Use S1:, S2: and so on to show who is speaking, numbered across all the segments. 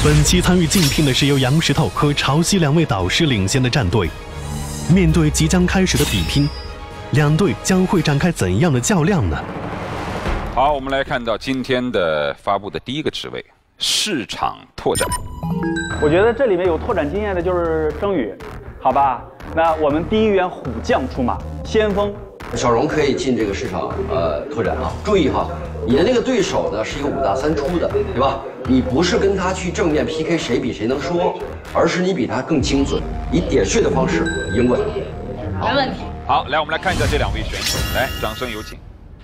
S1: 本期参与竞聘的是由杨石头和潮汐两位导师领衔的战队。面对即将开始的比拼，两队将会展开怎样的较量呢？
S2: 好，我们来看到今天的发布的第一个职位——市场拓展。
S3: 我觉得这里面有拓展经验的就是征宇，好吧？那我们第一员虎将出马，先锋。
S4: 小荣可以进这个市场拓展啊，注意哈，你的那个对手呢是一个5大3出的，对吧？你不是跟他去正面 PK 谁比谁能说，而是你比他更精准，以点穴的方式赢过他。
S5: 没问题。
S2: 好，来我们来看一下这两位选手，来，掌声有请。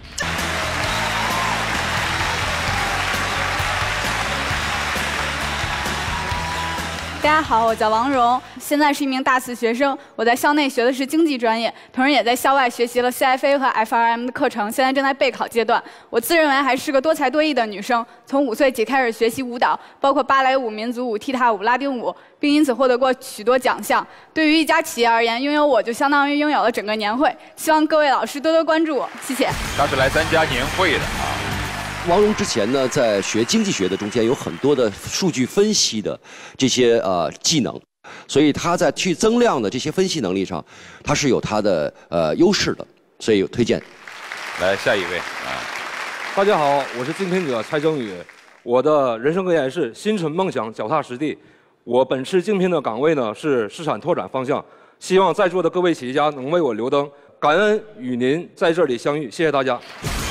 S5: 大家好，我叫王蓉，现在是一名大四学生。我在校内学的是经济专业，同时也在校外学习了 CFA 和 FRM 的课程，现在正在备考阶段。我自认为还是个多才多艺的女生，从5岁起开始学习舞蹈，包括芭蕾舞、民族舞、踢踏舞、拉丁舞，并因此获得过许多奖项。对于一家企业而言，拥有我就相当于拥有了整个年会。希望各位老师多多关注我，谢谢。
S2: 他是来参加年会的啊。
S4: 王蓉之前呢，在学经济学的中间有很多的数据分析的这些技能，所以他在去增量的这些分析能力上，他是有他的优势的，所以有推荐。
S2: 来下一位啊，
S6: 大家好，我是竞聘者蔡征宇，我的人生格言是心存梦想，脚踏实地。我本次竞聘的岗位呢是市场拓展方向，希望在座的各位企业家能为我留灯，感恩与您在这里相遇，谢谢大家。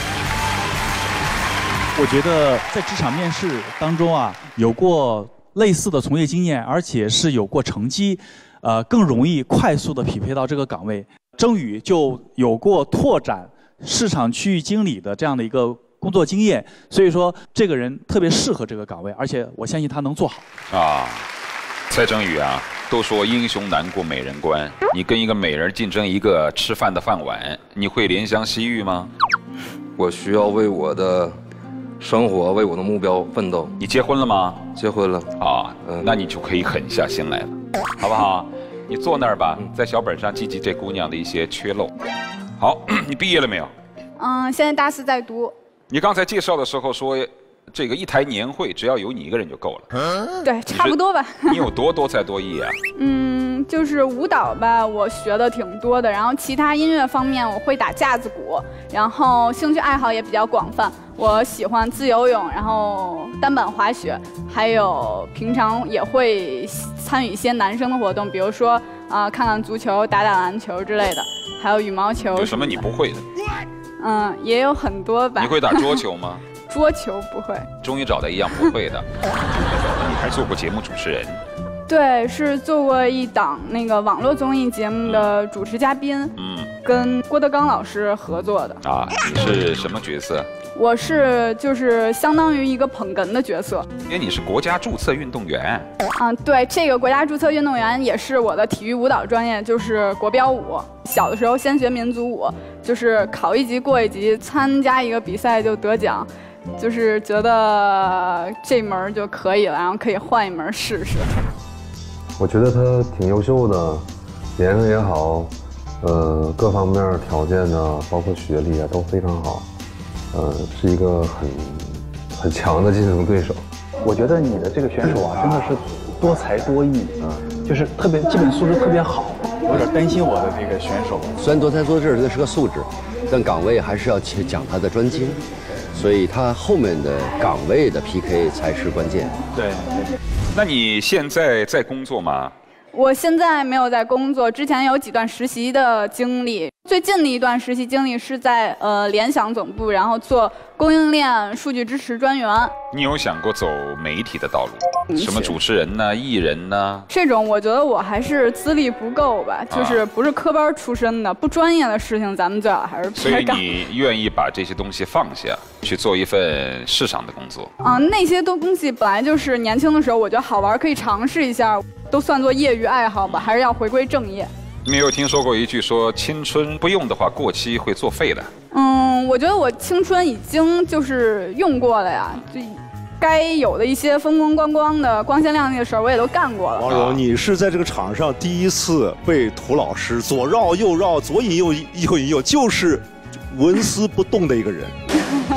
S7: 我觉得在职场面试当中啊，有过类似的从业经验，而且是有过成绩，更容易快速的匹配到这个岗位。征宇就有过拓展市场区域经理的这样的一个工作经验，所以说这个人特别适合这个岗位，而且我相信他能做好。啊，
S2: 蔡征宇啊，都说英雄难过美人关，你跟一个美人竞争一个吃饭的饭碗，你会怜香惜玉吗？
S8: 我需要为我的生活为我的目标奋斗。
S2: 你结婚了吗？
S8: 结婚了。
S2: 啊，那你就可以狠下心来了，好不好？你坐那儿吧，在小本上记记这姑娘的一些缺漏。好，你毕业了没有？
S5: 现在大4在读。
S2: 你刚才介绍的时候说，这个一台年会只要有你一个人就够了。
S5: 对，差不多吧。
S2: 你有多才多艺啊？
S5: 就是舞蹈吧，我学的挺多的，然后其他音乐方面我会打架子鼓，然后兴趣爱好也比较广泛。我喜欢自由泳，然后单板滑雪，还有平常也会参与一些男生的活动，比如说看看足球、打打篮球之类的，还有羽毛球。
S2: 有什么你不会的？
S5: 也有很多吧。
S2: 你会打桌球吗？
S5: 桌球不会。
S2: 终于找到一样不会的。你还做过节目主持人？
S5: 对，是做过一档那个网络综艺节目的主持嘉宾，跟郭德纲老师合作的。啊，
S2: 你是什么角色？
S5: 我是就是相当于一个捧哏的角色。
S2: 因为你是国家注册运动员。
S5: 对，这个国家注册运动员也是我的体育舞蹈专业，就是国标舞。小的时候先学民族舞，就是考一级过一级，参加一个比赛就得奖。就是觉得这门就可以了，然后可以换一门试试。
S9: 我觉得他挺优秀的，颜值也好，各方面条件呢，包括学历啊都非常好，是一个很强的竞争对手。
S3: 我觉得你的这个选手啊，真的是多才多艺，就是特别基本素质特别好。
S7: 有点担心我的这个选手，
S4: 虽然多才多艺，这是个素质，但岗位还是要去讲他的专精。所以他后面的岗位的 PK 才是关键。
S7: 对。
S2: 那你现在在工作吗？
S5: 我现在没有在工作，之前有几段实习的经历。最近的一段实习经历是在联想总部，然后做供应链数据支持专员。
S2: 你有想过走媒体的道路？什么主持人呢、艺人呢？
S5: 这种我觉得我还是资历不够吧，就是不是科班出身的，不专业的事情咱们最好还是别干。
S2: 所以你愿意把这些东西放下，去做一份市场的工作？
S5: 那些东西本来就是年轻的时候我觉得好玩，可以尝试一下，都算作业余爱好吧，还是要回归正业。
S2: 你有听说过一句说青春不用的话，过期会作废的？
S5: 我觉得我青春已经就是用过了呀，就该有的一些风风光光的、光鲜亮丽的事儿，我也都干过了。
S10: 王蓉，你是在这个场上第一次被涂老师左绕右绕、左引右引右，就是纹丝不动的一个人。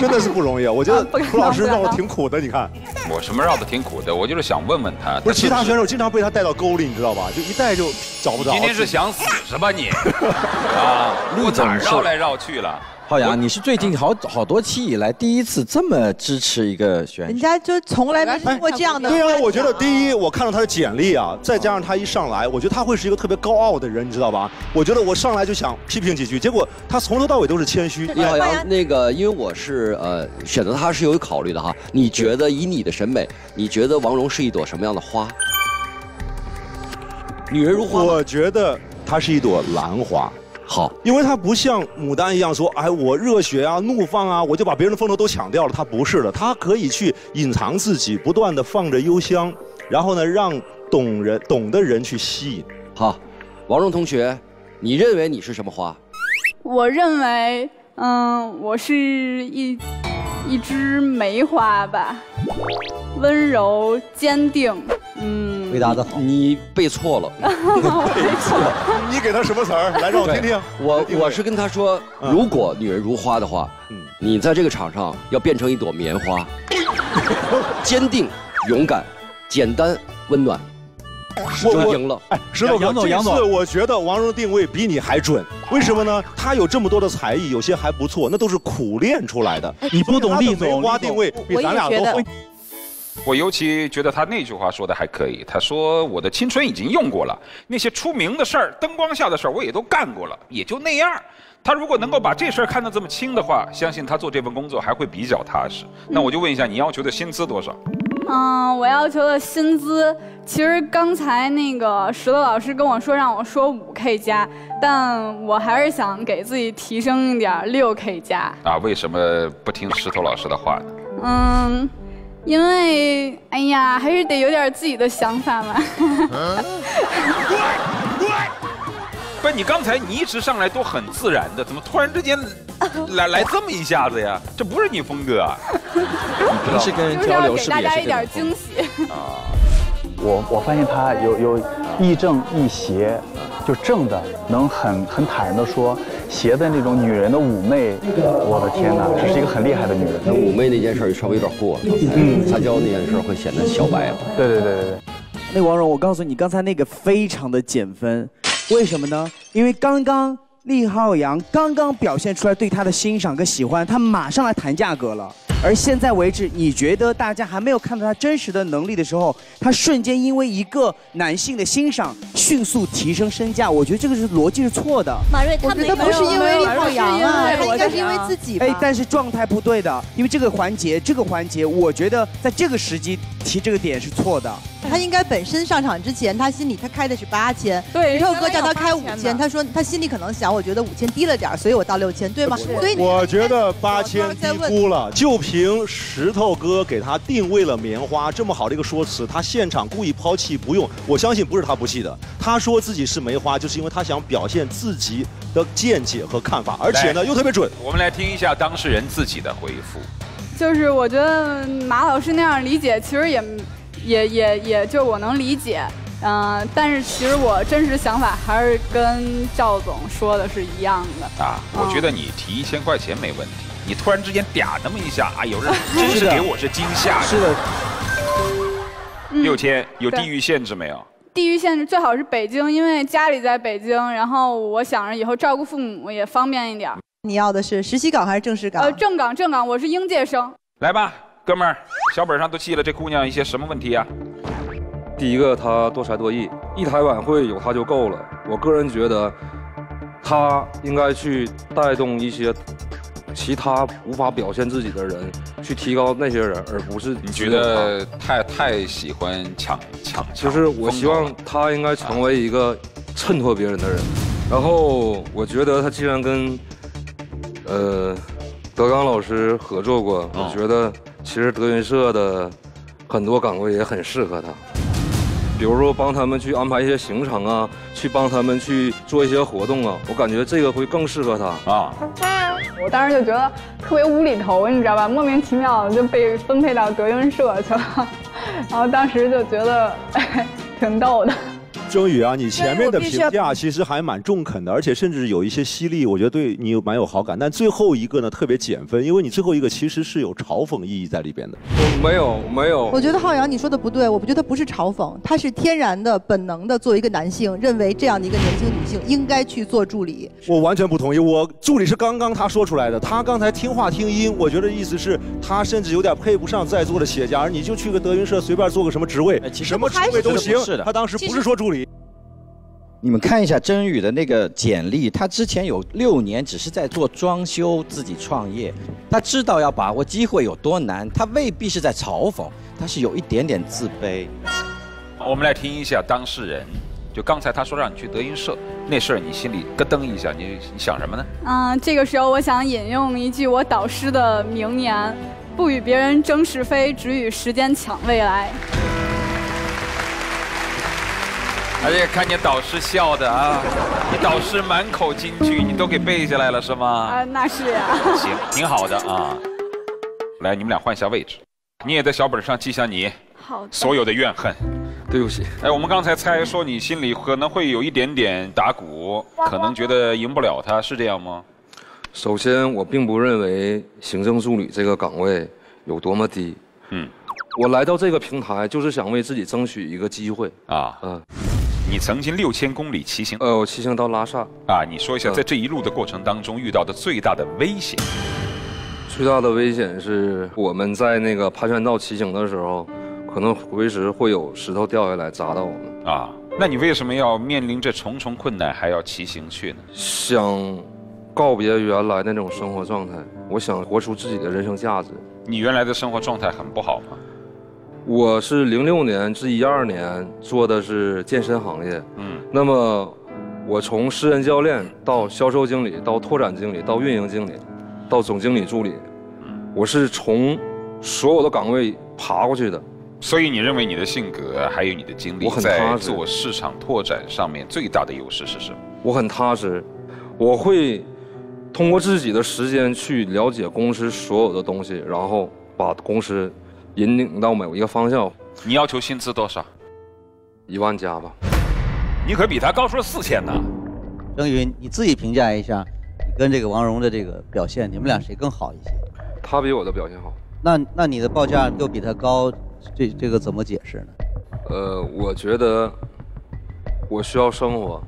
S10: 真的是不容易。我觉得涂老师绕的挺苦的，你看。
S2: 我什么绕的挺苦的？我就是想问问他。
S10: 不是其他选手经常被他带到沟里，你知道吧？就一带就找不着。
S2: 今天是想死是吧你？啊，我哪绕来绕去了？
S11: 浩洋，你是最近好多期以来第一次这么支持一个选手，
S12: 人家就从来没听过这样的。
S10: 对啊，我觉得第一，我看到他的简历啊，再加上他一上来，我觉得他会是一个特别高傲的人，你知道吧？我觉得我上来就想批评几句，结果他从头到尾都是谦虚。
S4: 李浩洋，那个因为我是选择他是有考虑的哈。你觉得以你的审美，你觉得王蓉是一朵什么样的花？女人如花。
S10: 我觉得她是一朵兰花。
S4: 好，
S10: 因为它不像牡丹一样说，哎，我热血啊、怒放啊，我就把别人的风头都抢掉了。它不是的，它可以去隐藏自己，不断的放着幽香，然后呢，让懂的人去吸引。
S4: 好，王蓉同学，你认为你是什么花？
S5: 我认为，我是一枝梅花吧，温柔坚定。
S11: 回答得好，
S4: 你背错了。
S5: 背错了。
S10: 你给他什么词儿？来让我听听。
S4: 我是跟他说，如果女人如花的话，你在这个场上要变成一朵棉花，坚定、勇敢、简单、温暖。我赢了。
S10: 哎，石头哥，这次我觉得王蓉定位比你还准。为什么呢？他有这么多的才艺，有些还不错，那都是苦练出来的。
S7: 你不懂厉总，
S10: 梅花定位比咱俩都会。
S2: 我尤其觉得他那句话说的还可以，他说我的青春已经用过了，那些出名的事儿、灯光下的事儿我也都干过了，也就那样。他如果能够把这事儿看得这么轻的话，相信他做这份工作还会比较踏实。那我就问一下，你要求的薪资多少？
S5: 我要求的薪资，其实刚才那个石头老师跟我说让我说5K 加，但我还是想给自己提升一点6K 加。
S2: 啊，为什么不听石头老师的话呢？
S5: 因为哎呀，还是得有点自己的想法嘛。
S2: 不是你刚才你一直上来都很自然的，怎么突然之间来这么一下子呀？这不是你风格啊！
S11: 平时跟人交流是不是也是这种风格？
S5: 给大家一点惊喜。
S3: 我发现他有亦正亦邪，就正的能很坦然的说，邪的那种女人的妩媚，我的天哪，这是一个很厉害的女人。
S4: 那妩媚那件事稍微有点过了，撒娇那件事会显得小白了。
S3: 对。
S13: 那王蓉，我告诉你，刚才那个非常的减分，为什么呢？因为刚刚厉浩洋刚表现出来对他的欣赏跟喜欢，他马上来谈价格了。而现在为止，你觉得大家还没有看到他真实的能力的时候，他瞬间因为一个男性的欣赏，迅速提升身价，我觉得这个逻辑是错的。
S12: 马瑞，他不是因为厉浩洋啊，他应该是因为自己吧。
S13: 但是状态不对的，因为这个环节，我觉得在这个时机提这个点是错的。
S12: 他应该本身上场之前，他心里他开的是8000，对，石头哥叫他开5000，他说他心里可能想，我觉得5000低了点，所以我到6000，对吗？所以
S10: 我觉得8000低估了。就凭石头哥给他定位了棉花这么好的一个说辞，他现场故意抛弃不用，我相信不是他不细的。他说自己是梅花，就是因为他想表现自己的见解和看法，而且呢又特别准。
S2: 我们来听一下当事人自己的回复。
S5: 就是我觉得马老师那样理解，其实也就我能理解，但是其实我真实想法还是跟赵总说的是一样的
S2: 啊。我觉得你提1000块钱没问题，你突然之间嗲那么一下，啊，有人真是给我是惊吓。
S13: 是的。
S2: 6000有地域限制没有？
S5: 地域限制最好是北京，因为家里在北京，然后我想着以后照顾父母也方便一点。
S12: 你要的是实习岗还是正式岗？
S5: 正岗，我是应届生。
S2: 来吧，哥们儿，小本上都记了这姑娘一些什么问题啊？
S6: 第一个，她多才多艺，一台晚会有她就够了。我个人觉得，她应该去带动一些其他无法表现自己的人，去提高那些人，而不是
S2: 你觉得太喜欢抢，
S6: 就是我希望她应该成为一个衬托别人的人。然后我觉得她既然跟德刚老师合作过，我觉得其实德云社的很多岗位也很适合她。 比如说帮他们去安排一些行程啊，去帮他们去做一些活动啊，我感觉这个会更适合他啊。
S5: 我当时就觉得特别无厘头，你知道吧？莫名其妙的就被分配到德云社去了，然后当时就觉得挺逗的。
S10: 周宇啊，你前面的评价其实还蛮中肯的，而且甚至有一些犀利，我觉得对你蛮有好感。但最后一个呢，特别减分，因为你最后一个其实是有嘲讽意义在里边的。
S8: 没有。
S12: 我觉得浩洋你说的不对，我觉得他不是嘲讽，他是天然的、本能的，作为一个男性，认为这样的一个年轻女性应该去做助理。
S10: 我完全不同意，我助理是刚刚他说出来的，他刚才听话听音，我觉得意思是他甚至有点配不上在座的企业家，你就去个德云社随便做个什么职位，什么职位都行。他当时不是说助理。
S11: 你们看一下甄宇的那个简历，他之前有6年只是在做装修，自己创业，他知道要把握机会有多难，他未必是在嘲讽，他是有一点点自卑。
S2: 我们来听一下当事人，就刚才他说让你去德云社那事儿，你心里咯噔一下，你想什么呢？
S5: 这个时候我想引用一句我导师的名言：不与别人争是非，只与时间抢未来。
S2: 而且看见导师笑的啊，你导师满口金句，你都给背下来了是吗？
S5: 那是呀。
S2: 行，挺好的啊。来，你们俩换一下位置，你也在小本上记下你所有的怨恨。
S8: 对不起。
S2: 我们刚才猜说你心里可能会有一点点打鼓，可能觉得赢不了他，是这样吗？
S8: 首先，我并不认为行政助理这个岗位有多么低。我来到这个平台就是想为自己争取一个机会啊。
S2: 你曾经6000公里骑行，
S8: 我骑行到拉萨
S2: 啊。你说一下，在这一路的过程当中遇到的最大的危险。
S8: 最大的危险是我们在那个盘旋道骑行的时候，可能随时会有石头掉下来砸到我们
S2: 啊。那你为什么要面临着重重困难还要骑行去呢？
S8: 想告别原来那种生活状态，我想活出自己的人生价值。
S2: 你原来的生活状态很不好吗？
S8: 我是06年至12年做的是健身行业，那么我从私人教练到销售经理，到拓展经理，到运营经理，到总经理助理，我是从所有的岗位爬过去的。
S2: 所以你认为你的性格还有你的经历，在做市场拓展上面最大的优势是什么？
S8: 我很踏实，我会通过自己的时间去了解公司所有的东西，然后把公司引领到某一个方向。
S2: 你要求薪资多少
S8: ？1万加吧。
S2: 你可比他高出了4000呢。
S14: 郑宇，你自己评价一下，你跟这个王蓉的这个表现，你们俩谁更好一些？
S8: 他比我的表现好。
S14: 那你的报价又比他高，这个怎么解释呢？
S8: 我觉得我需要生活。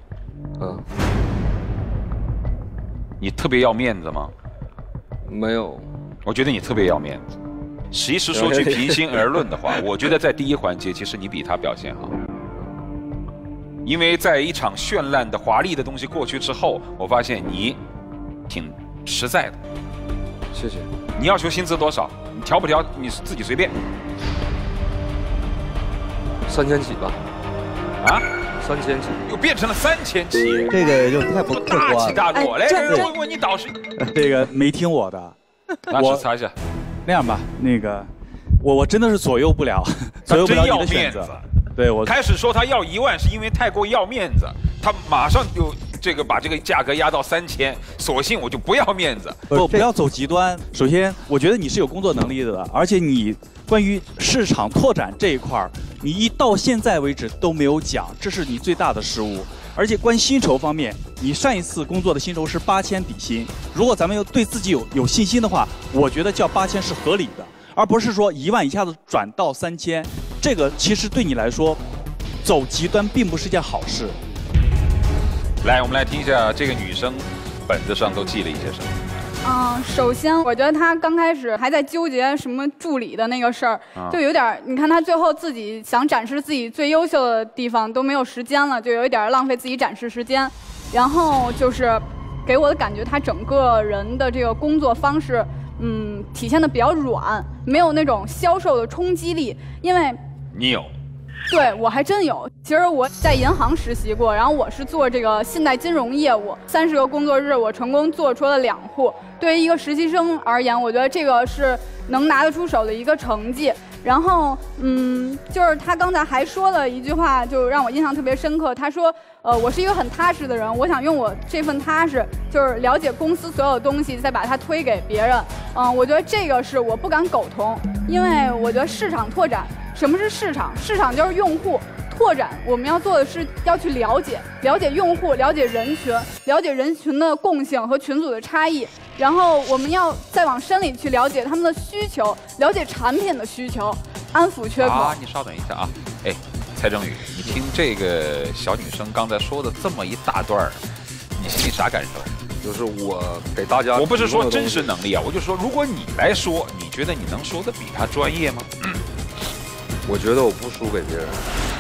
S2: 你特别要面子吗？
S8: 没有。
S2: 我觉得你特别要面子。其实说句平心而论的话，我觉得在第一环节，其实你比他表现好，因为在一场绚烂的、华丽的东西过去之后，我发现你挺实在的。
S8: 谢谢。
S2: 你要求薪资多少？你调不调你自己随便。
S8: 3000起吧。
S2: 啊
S8: ？3000起。
S2: 又变成了3000起。
S14: 这个就太不客观了。
S2: 大起大落。来，问你导师。
S7: 这个没听我的。
S2: 我擦一下。
S7: 那样吧，那个，我真的是左右不了，左右不了你的选择。对我
S2: 开始说他要1万，是因为太过要面子，他马上就把这个价格压到3000，索性我就不要面子。
S7: 不要走极端。首先，我觉得你是有工作能力的，而且你关于市场拓展这一块你到现在为止都没有讲，这是你最大的失误。而且关于薪酬方面，你上一次工作的薪酬是8000底薪。如果咱们要对自己有信心的话，我觉得叫8000是合理的，而不是说1万一下子转到3000。这个其实对你来说，走极端并不是件好事。
S2: 来，我们来听一下这个女生本子上都记了一些什么。
S5: 首先我觉得他刚开始还在纠结什么助理的那个事儿，就有点，你看他最后自己想展示自己最优秀的地方都没有时间了，就有一点浪费自己展示时间。然后就是给我的感觉，他整个人的这个工作方式，体现的比较软，没有那种销售的冲击力。因为
S2: 你有。
S5: 对，我还真有。其实我在银行实习过，然后我是做这个信贷金融业务，30个工作日我成功做出了2户。对于一个实习生而言，我觉得这个是能拿得出手的一个成绩。然后，就是他刚才还说了一句话，就让我印象特别深刻。他说，我是一个很踏实的人，我想用我这份踏实，就是了解公司所有东西，再把它推给别人。我觉得这个是我不敢苟同，因为我觉得市场拓展。什么是市场？市场就是用户， 拓展，我们要做的是要去了解用户，了解人群，了解人群的共性和群组的差异，然后我们要再往深里去了解他们的需求，了解产品的需求，安抚缺口。
S2: 啊，你稍等一下啊，哎，蔡正宇，你听这个小女生刚才说的这么一大段，你心里啥感受？
S8: 就是我给大家，
S2: 我不是说真实能力啊，我就说如果你来说，你觉得你能说的比她专业吗？
S8: 我觉得我不输给别人。